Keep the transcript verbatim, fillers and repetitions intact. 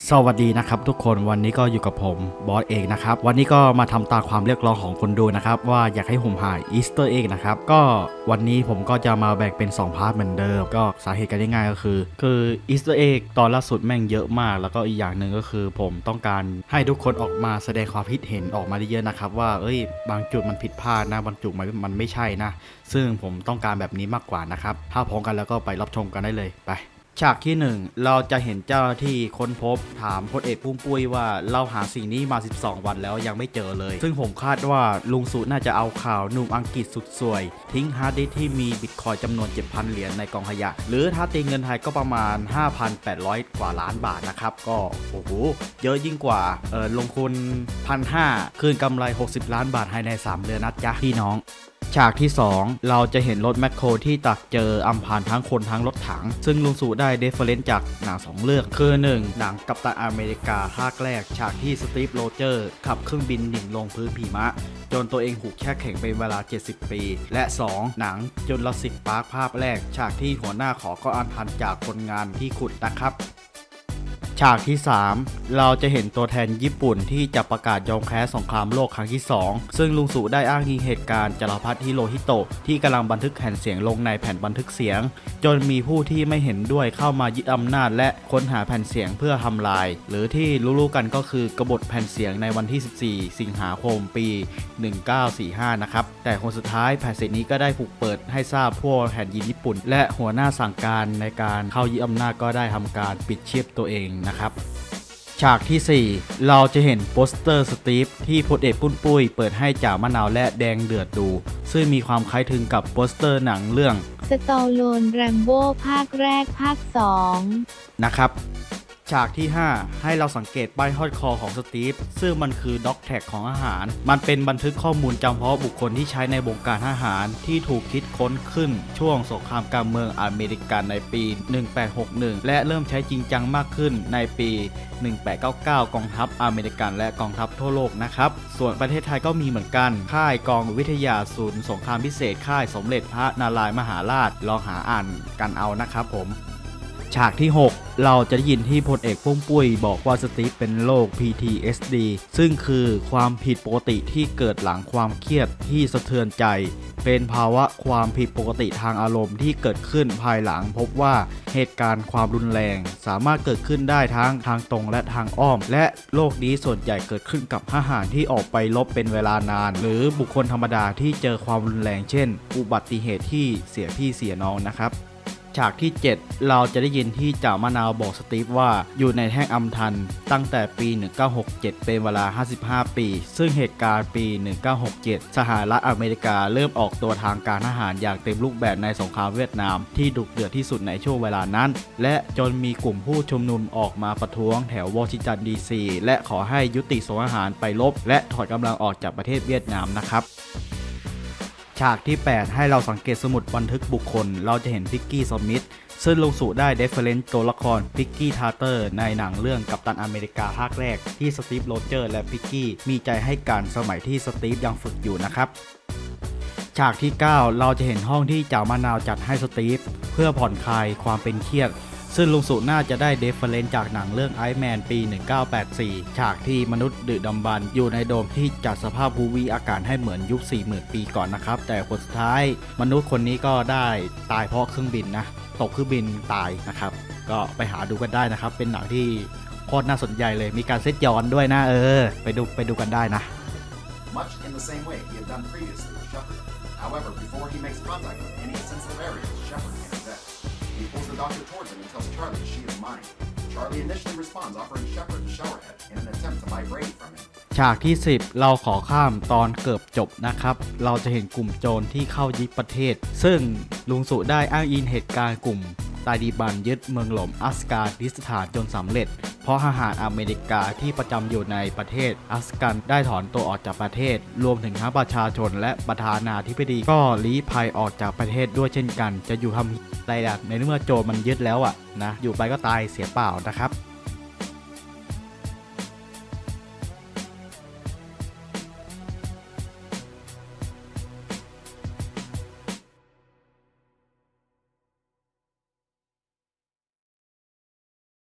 สวัสดีนะครับทุกคนวันนี้ก็อยู่กับผมบอสเองนะครับวันนี้ก็มาทำตามความเรียกร้องของคนดูนะครับว่าอยากให้ผมหาอีสเตอร์เอ็กนะครับก็วันนี้ผมก็จะมาแบ่งเป็นสองพาร์ทเหมือนเดิมก็สาเหตุกันง่ายๆก็คือคืออีสเตอร์เอ็กตอนล่าสุดแม่งเยอะมากแล้วก็อีกอย่างหนึ่งก็คือผมต้องการให้ทุกคนออกมาแสดงความคิดเห็นออกมาเยอะๆนะครับว่าเอ้ยบางจุดมันผิดพลาดนะบางจุดมันมันไม่ใช่นะซึ่งผมต้องการแบบนี้มากกว่านะครับถ้าพร้อมกันแล้วก็ไปรับชมกันได้เลยไปฉากที่หนึ่งเราจะเห็นเจ้าหน้าที่ค้นพบถามพลเอกปุ้มปุ้ยว่าเราหาสิ่งนี้มาสิบสองวันแล้วยังไม่เจอเลยซึ่งผมคาดว่าลุงสุน่าจะเอาข่าวหนุ่มอังกฤษสุดสวยทิ้งฮาร์ดดิสก์ที่มีบิตคอยจำนวน เจ็ดพัน เหรียญในกองขยะหรือถ้าตีเงินไทยก็ประมาณ ห้าพันแปดร้อย กว่าล้านบาทนะครับก็โอ้โหเยอะยิ่งกว่าเออลงทุน หนึ่งพันห้าร้อย คืนกำไรหกสิบล้านบาทภายในสามเดือนนะจ๊ะพี่น้องฉากที่สองเราจะเห็นรถแมคโครที่ตักเจออำพรางทั้งคนทั้งรถถังซึ่งลุงสู่ได้เดฟเฟอเรนซ์จากหนังสองเรื่องคือหนึ่งหนังกัปตันอเมริกาภาคแรกฉากที่สตีฟโรเจอร์ขับเครื่องบินดิ่งลงพื้นหิมะจนตัวเองถูกแช่แข็งเป็นเวลาเจ็ดสิบปีและสองหนังจุลศิษย์ปาร์คภาคแรกฉากที่หัวหน้าขอก็อันพันจากคนงานที่ขุดนะครับฉากที่สามเราจะเห็นตัวแทนญี่ปุ่นที่จะประกาศยอมแพ้สงครามโลกครั้งที่สองซึ่งลุงสุได้อ้างอิงเหตุการณ์จักรพรรดิฮิโรฮิโตะที่กำลังบันทึกแผ่นเสียงลงในแผ่นบันทึกเสียงจนมีผู้ที่ไม่เห็นด้วยเข้ามายึดอำนาจและค้นหาแผ่นเสียงเพื่อทำลายหรือที่รู้ๆกันก็คือกบฏแผ่นเสียงในวันที่สิบสี่สิงหาคมปีหนึ่งเก้าสี่ห้านะครับแต่คนสุดท้ายแผ่นเสียงนี้ก็ได้ถูกเปิดให้ทราบพวกแผ่นยินญี่ปุ่นและหัวหน้าสั่งการในการเข้ายึดอำนาจก็ได้ทำการปิดชีพตัวเองนะครับฉากที่สี่เราจะเห็นโปสเตอร์สตีฟที่พลเอกปุ้นปุ้ยเปิดให้จ่ามะนาวและแดงเดือดดูซึ่งมีความคล้ายคลึงกับโปสเตอร์หนังเรื่องสตอโลนแรมโบ้ภาคแรกภาคสองนะครับฉากที่ห้าให้เราสังเกตป้ายห้อยคอของสตีฟซึ่งมันคือด็อกแท็กของอาหารมันเป็นบันทึกข้อมูลจำเพาะบุคคลที่ใช้ในวงการอาหารที่ถูกคิดค้นขึ้นช่วงสงครามกลางเมืองอเมริกันในปีหนึ่งแปดหกหนึ่งและเริ่มใช้จริงจังมากขึ้นในปีหนึ่งแปดเก้าเก้ากองทัพอเมริกันและกองทัพทั่วโลกนะครับส่วนประเทศไทยก็มีเหมือนกันค่ายกองวิทยาศูนย์สงครามพิเศษค่ายสมเด็จพระนารายมหาราชลองหาอ่านกันเอานะครับผมฉากที่หกเราจะได้ยินที่พลเอกปุ้มปุ้ยบอกว่าสตีฟเป็นโรค พี ที เอส ดี ซึ่งคือความผิดปกติที่เกิดหลังความเครียดที่สะเทือนใจเป็นภาวะความผิดปกติทางอารมณ์ที่เกิดขึ้นภายหลังพบว่าเหตุการณ์ความรุนแรงสามารถเกิดขึ้นได้ทั้งทางตรงและทางอ้อมและโรคนี้ส่วนใหญ่เกิดขึ้นกับทหารที่ออกไปรบเป็นเวลานานหรือบุคคลธรรมดาที่เจอความรุนแรงเช่นอุบัติเหตุที่เสียพี่เสียน้องนะครับฉากที่เจ็ดเราจะได้ยินที่จ่ามะนาวบอกสตีฟว่าอยู่ในแท่งอำทันตั้งแต่ปีหนึ่งเก้าหกเจ็ดเป็นเวลาห้าสิบห้าปีซึ่งเหตุการณ์ปีหนึ่งเก้าหกเจ็ดสหรัฐอเมริกาเริ่มออกตัวทางการทหารอย่างเต็มรูปแบบในสงครามเวียดนามที่ดุเดือดที่สุดในช่วงเวลานั้นและจนมีกลุ่มผู้ชุมนุมออกมาประท้วงแถววอชิงตันดีซีและขอให้ยุติส่งทหารไปรบและถอนกำลังออกจากประเทศเวียดนามนะครับฉากที่แปดให้เราสังเกตสมุดบันทึกบุคคลเราจะเห็นพิกกี้สมิธซึ่งลุงสุได้เดฟเฟอเรนซ์ตัวละครพิกกี้ทาร์เตอร์ในหนังเรื่องกัปตันอเมริกาภาคแรกที่สตีฟโรเจอร์และพิกกี้มีใจให้กันสมัยที่สตีฟยังฝึกอยู่นะครับฉากที่เก้าเราจะเห็นห้องที่จ่ามะนาวจัดให้สตีฟเพื่อผ่อนคลายความเป็นเครียดซึ่งลุงสุน่าจะได้เดฟเฟอเรนซ์จากหนังเรื่องไอซ์แมนปีหนึ่งเก้าแปดสี่ฉากที่มนุษย์ดึกดำบรรพ์อยู่ในโดมที่จัดสภาพภูมิอากาศให้เหมือนยุค สี่หมื่น ปีก่อนนะครับแต่คนสุดท้ายมนุษย์คนนี้ก็ได้ตายเพราะเครื่องบินนะตกเครื่องบินตายนะครับก็ไปหาดูกันได้นะครับเป็นหนังที่โคตรน่าสนใจเลยมีการเซตย้อนด้วยนะเออไปดูไปดูกันได้นะ Much in the same way he had done previously with Shepard. However, before he makes contact with any sensitive areas, Shepard can vet. He pulls the doctor towards him and tells Charlie she is mine. Charlie initially responds, offering Shepard the showerhead in an attempt to buy Brady from him. ฉากที่สิบเราขอข้ามตอนเกือบจบนะครับเราจะเห็นกลุ่มโจรที่เข้ายึดประเทศซึ่งลุงสุได้อ้างอิงเหตุการณ์กลุ่มตาลีบันยึดเมืองหลวงอัฟกานิสถานจนสำเร็จเพราะทหารอเมริกาที่ประจำอยู่ในประเทศอัฟกันได้ถอนตัวออกจากประเทศรวมถึงทั้งประชาชนและประธานาธิบดีก็ลี้ภัยออกจากประเทศด้วยเช่นกันจะอยู่ทำอะไรในเมื่อโจรมันยึดแล้วอ่ะนะอยู่ไปก็ตายเสียเปล่านะครับ